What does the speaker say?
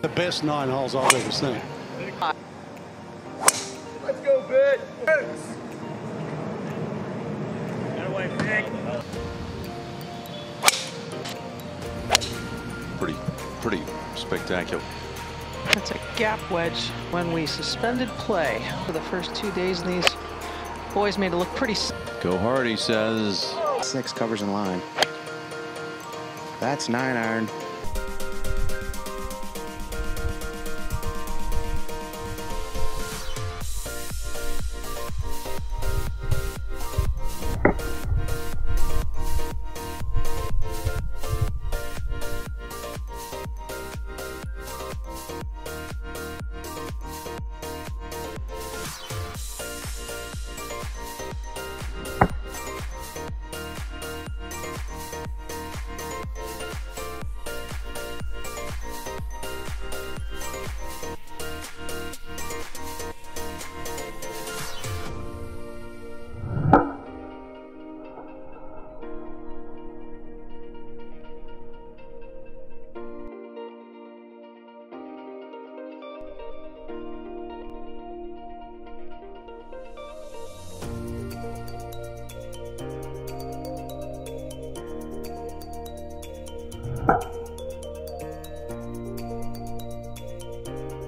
The best 9 holes I've ever seen. Let's go, Big. Pretty spectacular. That's a gap wedge when we suspended play for the first 2 days, and these boys made it look pretty. Go hard, he says. 6 covers in line. That's 9 iron.